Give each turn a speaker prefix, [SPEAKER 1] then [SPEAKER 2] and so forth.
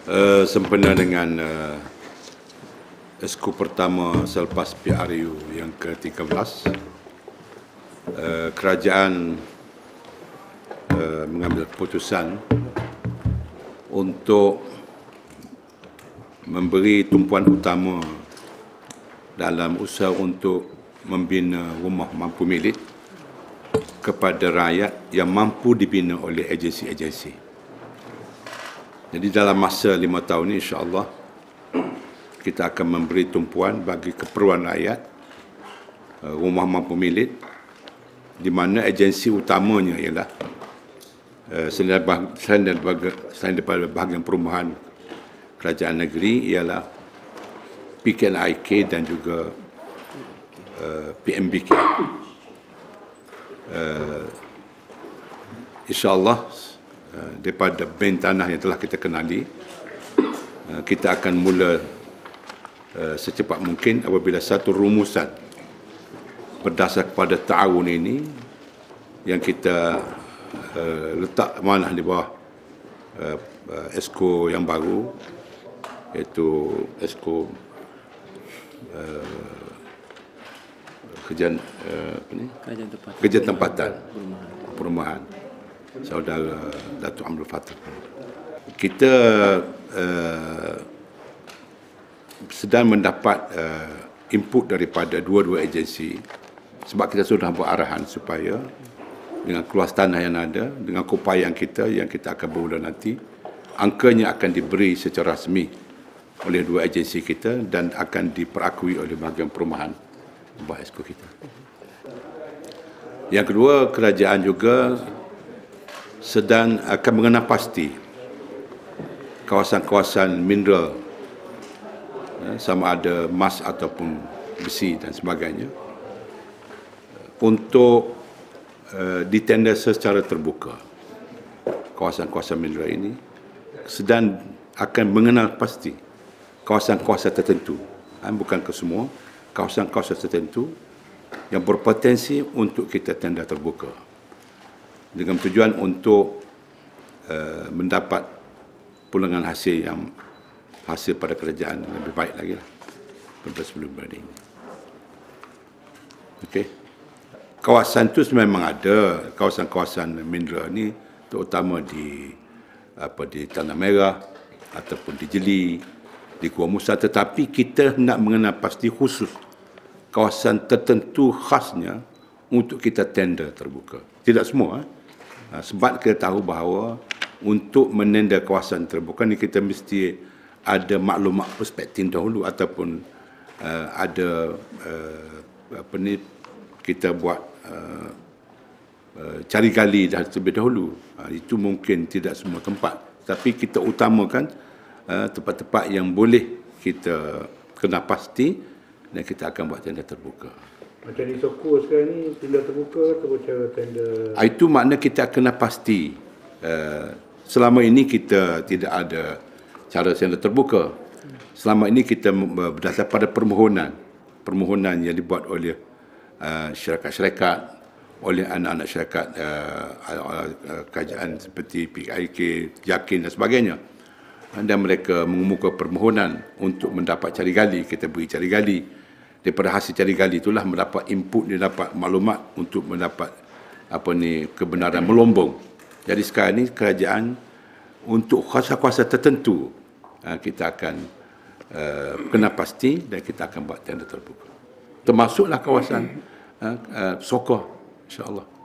[SPEAKER 1] Sempena dengan Esko pertama selepas PRU yang ke-13, kerajaan mengambil keputusan untuk memberi tumpuan utama dalam usaha untuk membina rumah mampu milik kepada rakyat yang mampu dibina oleh agensi-agensi. Jadi dalam masa 5 tahun ini, insya-Allah kita akan memberi tumpuan bagi keperluan rakyat, rumah mampu milik, di mana agensi utamanya ialah selain daripada bahagian perumahan kerajaan negeri ialah PKNIK dan juga PMBK. InsyaAllah daripada bank tanah yang telah kita kenali, kita akan mula secepat mungkin apabila satu rumusan berdasar kepada ta'awun ini yang kita letak amanah di bawah Esko yang baru, iaitu Esko Kerjaan Tempatan Perumahan Saudara Datuk Abdul Fattah. Kita sedang mendapat input daripada dua-dua agensi, sebab kita sudah buat arahan supaya dengan keluas tanah yang ada, dengan keupayaan kita yang kita akan bermula nanti, angkanya akan diberi secara rasmi oleh dua agensi kita dan akan diperakui oleh bahagian perumahan bawah Esko kita. Yang kedua, kerajaan juga sedang akan mengenal pasti kawasan-kawasan mineral, sama ada emas ataupun besi dan sebagainya, untuk ditender secara terbuka. Kawasan-kawasan mineral ini sedang akan mengenal pasti kawasan-kawasan tertentu, bukan ke semua, kawasan-kawasan tertentu yang berpotensi untuk kita tender terbuka, dengan tujuan untuk mendapat pulangan hasil pada kerajaan yang lebih baik lagi lah daripada sebelum ini. Okey. Kawasan itu memang ada, kawasan-kawasan mineral ni terutama di Tanah Merah ataupun di Jeli, di Kuala Musa, tetapi kita nak mengenal pasti khusus kawasan tertentu khasnya untuk kita tender terbuka. Tidak semua, sebab kita tahu bahawa untuk menender kawasan terbuka ni kita mesti ada maklumat perspektif dahulu ataupun ada kita buat cari gali dah terlebih dahulu. Itu mungkin tidak semua tempat, tapi kita utamakan tempat-tempat yang boleh kita kena pasti dan kita akan buat tender terbuka.
[SPEAKER 2] Macam di Soko sekarang ni tender terbuka atau cara tender?
[SPEAKER 1] Itu makna kita kena pasti. Selama ini kita tidak ada cara tender terbuka. Selama ini kita berdasar pada permohonan yang dibuat oleh syarikat-syarikat, oleh anak-anak syarikat kerajaan seperti PKIK, Yakin dan sebagainya. Dan mereka mengemuka permohonan untuk mendapat cari gali, kita beri cari gali. Daripada hasil cari gali itulah mendapat input, dia dapat maklumat untuk mendapat kebenaran melombong. Jadi sekarang ini kerajaan untuk kuasa-kuasa tertentu kita akan kena pasti dan kita akan buat tender terbuka. Termasuklah kawasan Soko, insya-Allah.